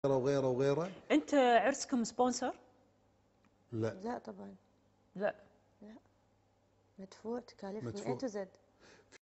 وغيره وغيره. انت عرسكم سبونسر؟ لا لا طبعا. لا. لا، مدفوع تكاليف من مدفوع. A to Z.